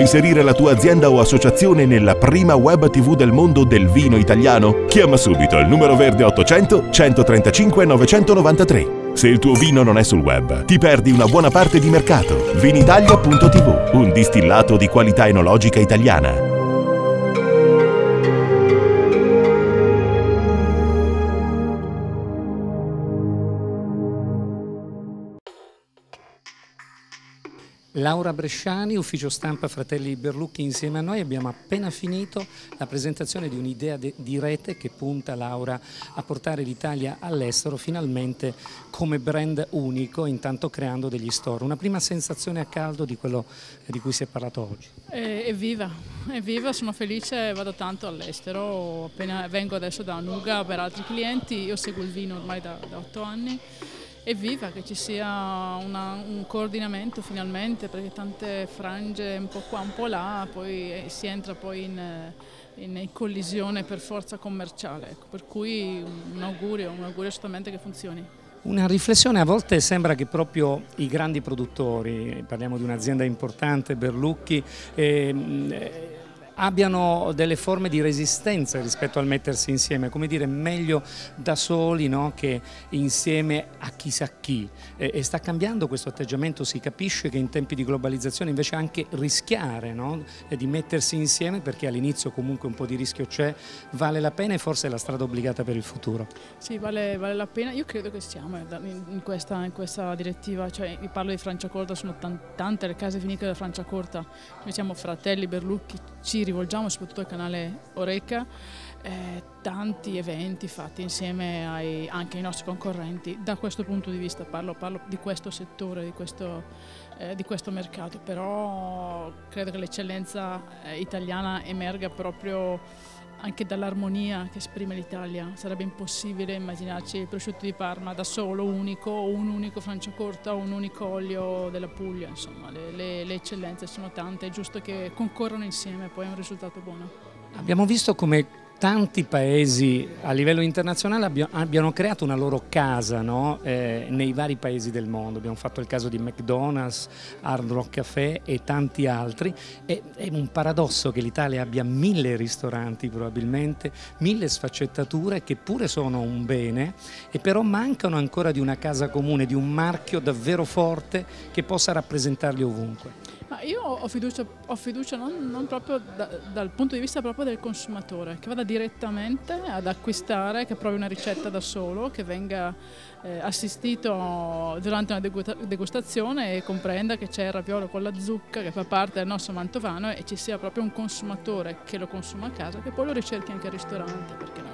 inserire la tua azienda o associazione nella prima web TV del mondo del vino italiano? Chiama subito il numero verde 800 135 993. Se il tuo vino non è sul web, ti perdi una buona parte di mercato. Vinitalia.tv, un distillato di qualità enologica italiana. Laura Bresciani, ufficio stampa Fratelli Berlucchi, insieme a noi abbiamo appena finito la presentazione di un'idea di rete che punta, Laura, a portare l'Italia all'estero finalmente come brand unico, intanto creando degli store. Una prima sensazione a caldo di quello di cui si è parlato oggi? Evviva, sono felice, vado tanto all'estero, appena vengo adesso da Nuga per altri clienti, io seguo il vino ormai da 8 anni. Evviva che ci sia un coordinamento finalmente, perché tante frange un po' qua, un po' là, poi si entra poi in collisione per forza commerciale, ecco, per cui un augurio assolutamente che funzioni. Una riflessione: a volte sembra che proprio i grandi produttori, parliamo di un'azienda importante, Berlucchi, abbiano delle forme di resistenza rispetto al mettersi insieme, come dire, meglio da soli, no, che insieme a chissà chi. E sta cambiando questo atteggiamento, si capisce che in tempi di globalizzazione invece anche rischiare, no, di mettersi insieme, perché all'inizio comunque un po' di rischio c'è, vale la pena e forse è la strada obbligata per il futuro. Sì, vale la pena, io credo che siamo in questa direttiva, cioè vi parlo di Franciacorta, sono tante le case vinicole da Franciacorta, noi siamo Fratelli Berlucchi, ci rivolgiamo soprattutto al canale Oreca, tanti eventi fatti insieme anche ai nostri concorrenti. Da questo punto di vista parlo di questo settore, di questo mercato, però credo che l'eccellenza italiana emerga proprio anche dall'armonia che esprime l'Italia. Sarebbe impossibile immaginarci il prosciutto di Parma da solo, unico, o un unico Franciacorta o un unico olio della Puglia, insomma le eccellenze sono tante, è giusto che concorrano insieme, poi è un risultato buono. Abbiamo visto come tanti paesi a livello internazionale abbiano creato una loro casa, no? Nei vari paesi del mondo. Abbiamo fatto il caso di McDonald's, Hard Rock Café e tanti altri. È un paradosso che l'Italia abbia 1000 ristoranti, probabilmente 1000 sfaccettature che pure sono un bene, e però mancano ancora di una casa comune, di un marchio davvero forte che possa rappresentarli ovunque. Ma io ho fiducia non proprio dal punto di vista proprio del consumatore, che vada direttamente ad acquistare, che provi una ricetta da solo, che venga assistito durante una degustazione e comprenda che c'è il raviolo con la zucca che fa parte del nostro mantovano, e ci sia proprio un consumatore che lo consuma a casa, che poi lo ricerchi anche al ristorante, perché no?